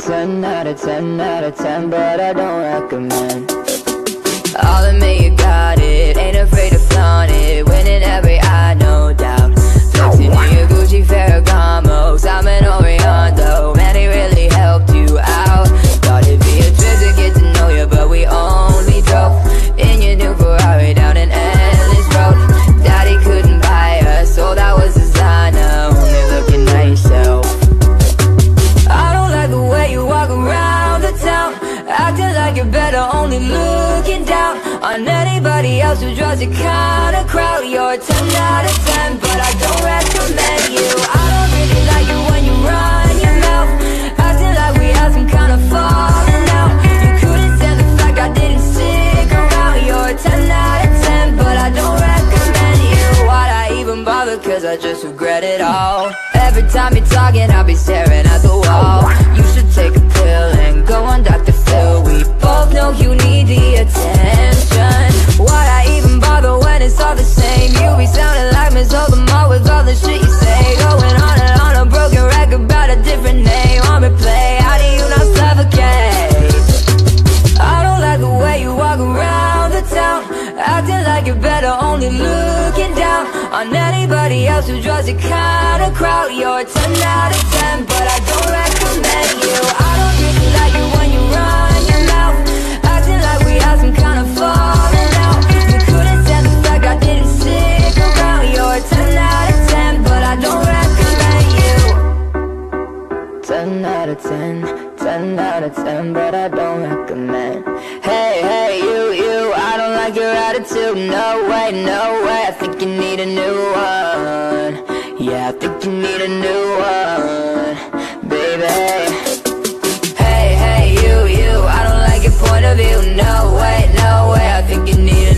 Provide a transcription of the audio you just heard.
10 out of 10 out of 10, but I don't recommend. All admit you got it, ain't afraid to flaunt it, winning every eye, no doubt. Flexing in your Gucci Ferragamos, I'm an Oriando, man, he really helped you out. Thought it'd be a trip to get to know you, but we only drove in your new Ferrari down an endless road. Daddy couldn't buy us, so that was designer, only looking at yourself. I don't like the way you walk around the town, acting like you're better, only looking down on anybody else who draws your kind of crowd. You're a 10 out of 10, but I don't recommend you. I don't really like you when you run your mouth, acting like we had some kind of falling out. You couldn't stand the fact I didn't stick around. You're a 10 out of 10, but I don't recommend you. Why'd I even bother, cause I just regret it all. Every time you're talking, I'll be staring at the wall. You should take a pill and go on Dr. Phil. We both know you need the attention. Why'd I even bother when it's all the same? You be sounding like Miss Oldemar with all the shit you say, going on and on a broken record about a different name on replay. How do you not suffocate? I don't like the way you walk around the town, acting like you're better, only looking down on anybody else who draws your kind of crowd. You're a 10 out of 10, but I don't recommend you. I don't really like you when you run your mouth, acting like we had some kind of falling out. You couldn't stand the fact I didn't stick around. You're a 10 out of 10, but I don't recommend you. 10 out of 10, 10 out of 10, but I don't recommend. Hey, hey, you, I don't like your attitude. No way, no way, I think you need a new one. Yeah, I think you need a new one, baby. Hey, hey, you, I don't like your point of view. No way, I think you need